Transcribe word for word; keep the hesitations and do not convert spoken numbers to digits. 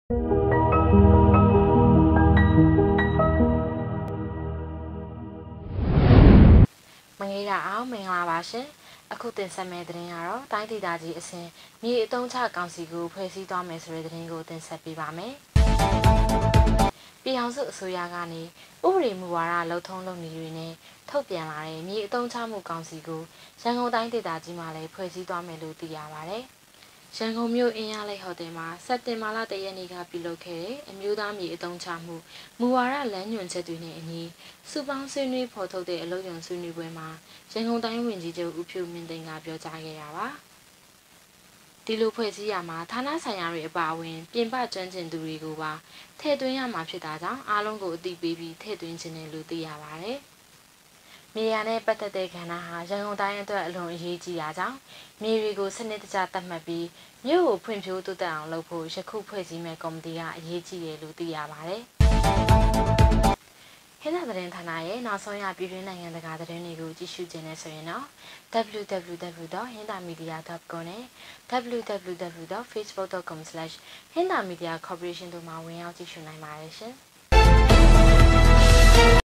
မင်္ဂလာအောင်မင်္ဂလာပါရှင်အခုတင်ဆက်မယ့်သတင်းကတော့တိုင်းဒေသကြီးအစဉ်မြေအတုံးချကောင်စီကိုဖွဲ့စည်းသွားမယ်ဆိုတဲ့သတင်းကိုတင်ဆက်ပေးပါမယ်ပြည်အောင်စုအစိုးရကနေဥပဒေမူဝါဒလှုပ်ထုံးလုပ်နည်းတွေနဲ့ထုတ်ပြန်လာတဲ့မြေအတုံးချမှုကောင်စီကိုရန်ကုန်တိုင်းဒေသကြီးမှာလည်းဖွဲ့စည်းသွားမယ်လို့သိရပါတယ်ရန်ကုန်မြို့အင်းရလိတ်ဟိုတယ်မှာစက်တင်ဘာလတရက်နေ့ကပြုလုပ်ခဲ့တဲ့အမျိုးသားမြေအတုံးချမှုမူဝါဒလမ်းညွှန်ချက်တွေနဲ့အညီစုပေါင်းဆွေးနွေးဖော်ထုတ်တဲ့အလုပ်ရုံဆွေးနွေးပွဲမှာရန်ကုန်တိုင်းဝန်ကြီးချုပ်ဦးဖြိုးမင်းသိန်းကပြောကြားခဲ့တာပါဒီလိုဖွဲ့စည်းရမှာဌာနဆိုင်ရာတွေအပါအဝင်ပြင်ပကျွမ်းကျင်သူတွေကိုပါထည့်သွင်းရမှာဖြစ်တာကြောင့်အားလုံးကိုအသိပေးပြီးထည့်သွင်းခြင်းနဲ့လို့သိရပါတယ်မြေယာနဲ့ပတ်သက်တဲ့ကဏ္ဍဟာရန်ကုန်တိုင်းအတွက်အလွန်အရေးကြီးတာကြောင့်မြေတွေကိုစနစ်တကျသတ်မှတ်ပြီးမြို့ကိုဖွံ့ဖြိုးတိုးတက်အောင်လုပ်ဖို့ယခုဖွဲ့စည်းမဲ့ကော်မတီကအရေးကြီးတယ်လို့သိရပါတယ်။ဟင်းသာသတင်းဌာနရဲ့နောက်ဆုံးရပြည်တွင်းနိုင်ငံတကာသတင်းတွေကိုကြည့်ရှုခြင်းနဲ့ဆိုရင်တော့ double-u double-u double-u dot hinda media dot com နဲ့ double-u double-u double-u dot facebook dot com slash hinda media corporation တို့မှာဝင်ရောက်ကြည့်ရှုနိုင်ပါတယ်ရှင်။